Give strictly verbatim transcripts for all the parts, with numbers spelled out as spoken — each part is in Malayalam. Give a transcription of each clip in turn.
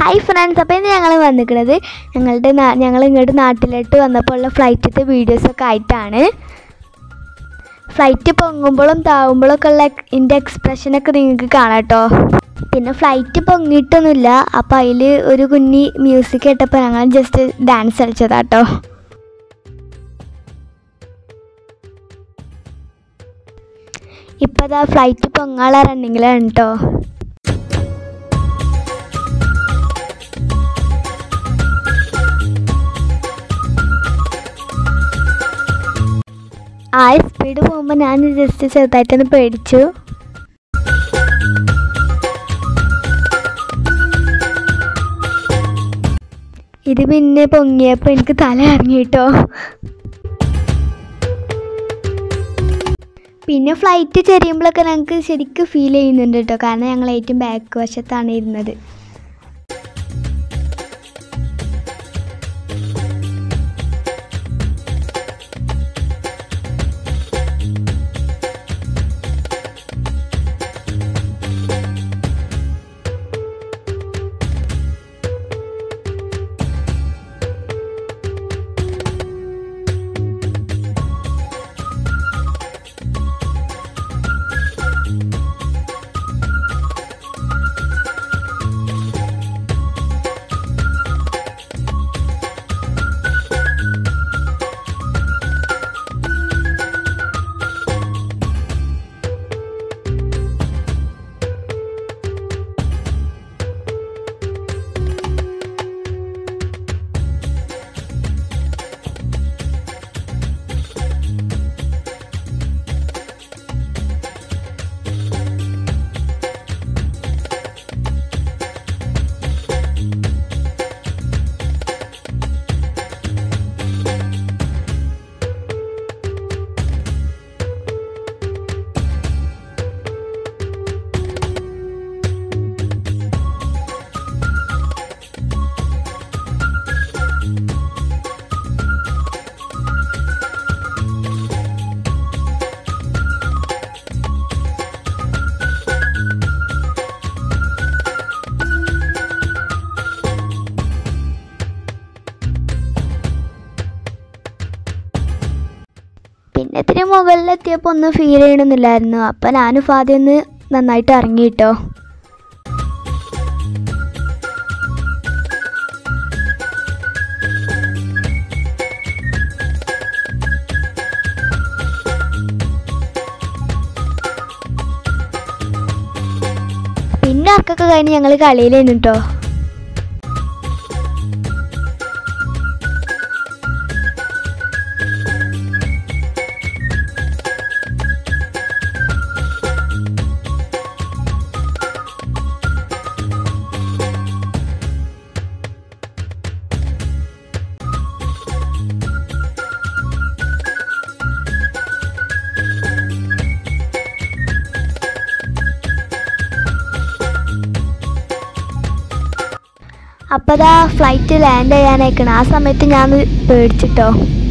ഹായ് ഫ്രണ്ട്സ്, അപ്പോൾ ഇന്ന് ഞങ്ങൾ വന്നിരിക്കുന്നത് ഞങ്ങളുടെ ഞങ്ങൾ ഇങ്ങോട്ട് നാട്ടിലോട്ട് വന്നപ്പോൾ ഉള്ള ഫ്ലൈറ്റിലത്തെ വീഡിയോസൊക്കെ ആയിട്ടാണ്. ഫ്ലൈറ്റ് പൊങ്ങുമ്പോഴും താവുമ്പോഴൊക്കെ ഉള്ള എൻ്റെ എക്സ്പ്രഷനൊക്കെ നിങ്ങൾക്ക് കാണാം കേട്ടോ. പിന്നെ ഫ്ലൈറ്റ് പൊങ്ങിയിട്ടൊന്നുമില്ല, അപ്പോൾ അതിൽ ഒരു കുഞ്ഞി മ്യൂസിക് കേട്ടപ്പോൾ ഞങ്ങൾ ജസ്റ്റ് ഡാൻസ് കളിച്ചതാട്ടോ. ഇപ്പോൾ അതാ ഫ്ലൈറ്റ് പൊങ്ങാനുള്ള റണ്ണിങ്ങിലാണ് കേട്ടോ. ആ സ്പീഡ് പോകുമ്പോൾ ഞാൻ ജസ്റ്റ് ചെറുതായിട്ടൊന്ന് പേടിച്ചു. ഇത് പിന്നെ പൊങ്ങിയപ്പോൾ എനിക്ക് തല ഇറങ്ങി കേട്ടോ. പിന്നെ ഫ്ലൈറ്റ് ചെരിയുമ്പോഴൊക്കെ ഞങ്ങൾക്ക് ശരിക്കും ഫീൽ ചെയ്യുന്നുണ്ട് കേട്ടോ, കാരണം ഞങ്ങൾ ഏറ്റവും ബാക്ക് വശത്താണ് ഇരുന്നത്. പിന്നെ ഇത്തിരി മുകളിലെത്തിയപ്പോൾ ഒന്നും ഫീൽ ചെയ്യണമെന്നില്ലായിരുന്നു. അപ്പം ഞാനും ഫാദി ഒന്ന് നന്നായിട്ട് ഇറങ്ങി കേട്ടോ. പിന്നെ അക്കൊക്കെ കഴിഞ്ഞ് ഞങ്ങൾ കളിയിലായിരുന്നു കേട്ടോ. അപ്പോൾ അതാ ഫ്ലൈറ്റ് ലാൻഡ് ചെയ്യാനായിക്കണം. ആ സമയത്ത് ഞാൻ പേടിച്ചിട്ടോ.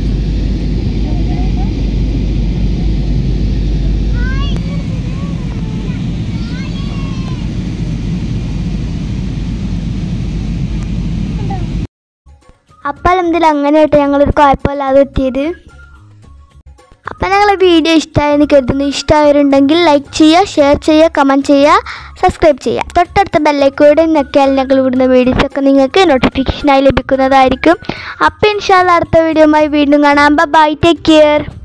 അപ്പോൾ എന്തിലും അങ്ങനെ ആയിട്ട് ഞങ്ങളൊരു കുഴപ്പമില്ലാതെ എത്തിയത്. അപ്പം ഞങ്ങളെ വീഡിയോ ഇഷ്ടമായെന്ന് കരുതുന്നു. ഇഷ്ടമായവരുണ്ടെങ്കിൽ ലൈക്ക് ചെയ്യുക, ഷെയർ ചെയ്യുക, കമൻറ്റ് ചെയ്യുക, സബ്സ്ക്രൈബ് ചെയ്യുക. തൊട്ടടുത്ത ബെല്ലൈക്കോടെ നിൽക്കിയാൽ ഞങ്ങൾ ഇവിടുന്ന വീഡിയോസൊക്കെ നിങ്ങൾക്ക് നോട്ടിഫിക്കേഷനായി ലഭിക്കുന്നതായിരിക്കും. അപ്പോൾ ഇൻഷാ അല്ലാഹ് അടുത്ത വീഡിയോയുമായി വീണ്ടും കാണാം. Bye, take care.